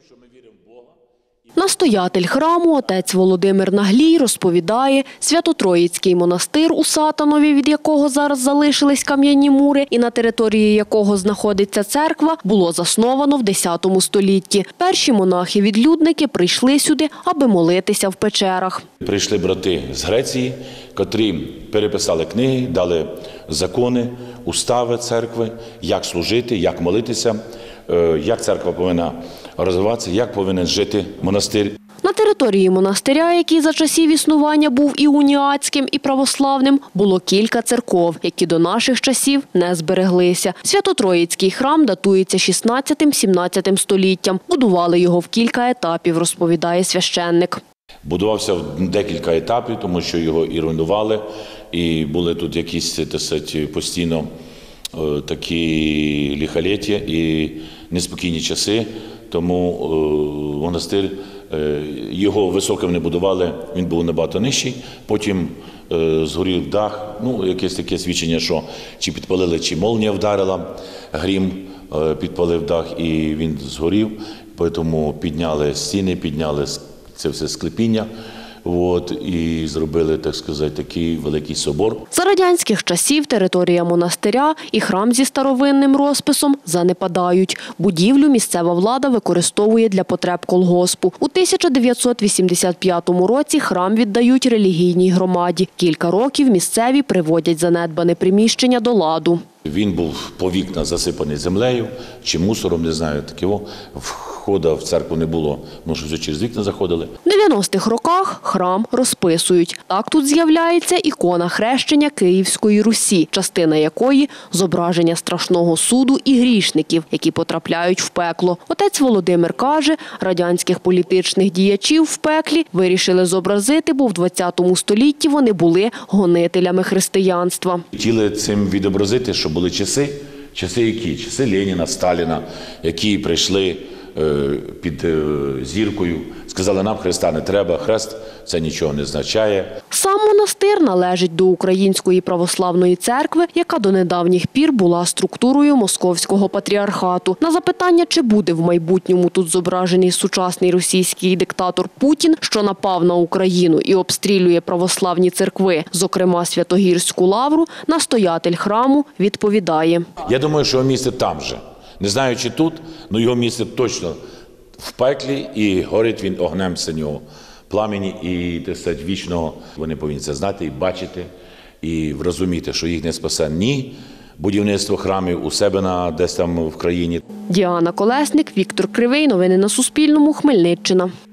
Настоятель храму отець Володимир Наглій розповідає, Свято-Троїцький монастир у Сатанові, від якого зараз залишились кам'яні мури і на території якого знаходиться церква, було засновано в X столітті. Перші монахи-відлюдники прийшли сюди, аби молитися в печерах. Прийшли брати з Греції, котрі переписали книги, дали закони, устави церкви, як служити, як молитися, як церква повинна розвиватися, як повинен жити монастир. На території монастиря, який за часів існування був і уніатським, і православним, було кілька церков, які до наших часів не збереглися. Свято-Троїцький храм датується 16-17 століттям. Будували його в кілька етапів, розповідає священник. Будувався в декілька етапів, тому що його і руйнували, і були тут якісь постійно такі лихоліття і неспокійні часи. Тому монастир, його високим не будували, він був набагато нижчий. Потім згорів дах, якесь таке свідчення, що чи підпалили, чи молнія вдарила, грім підпалив дах і він згорів. Тому підняли стіни, підняли це все склепіння. І зробили, так сказати, такий великий собор. За радянських часів територія монастиря і храм зі старовинним розписом занепадають. Будівлю місцева влада використовує для потреб колгоспу. У 1985 році храм віддають релігійній громаді. Кілька років місцеві приводять занедбане приміщення до ладу. Він був по вікна засипаний землею чи мусором, не знаю, такого. Входу в церкву не було, тому що все через вікна заходили. В 90-х роках храм розписують. Так тут з'являється ікона хрещення Київської Русі, частина якої – зображення страшного суду і грішників, які потрапляють в пекло. Отець Володимир каже, радянських політичних діячів в пеклі вирішили зобразити, бо в ХХ столітті вони були гонителями християнства. Хотіли цим відобразити, що були часи. Часи які? Часи Леніна, Сталіна, які прийшли під зіркою, сказали, нам Христа не треба, хрест це нічого не означає. Сам монастир належить до Української православної церкви, яка до недавніх пір була структурою Московського патріархату. На запитання, чи буде в майбутньому тут зображений сучасний російський диктатор Путін, що напав на Україну і обстрілює православні церкви, зокрема Святогірську лавру, настоятель храму відповідає. Я думаю, що його місце там же. Не знаю, чи тут, але його місце точно в пеклі, і горить він огнем синього пламені і, так сказати, вічного. Вони повинні це знати і бачити, і розуміти, що їх не спасе ні будівництво храмів у себе десь там в країні. Діана Колесник, Віктор Кривий. Новини на Суспільному. Хмельниччина.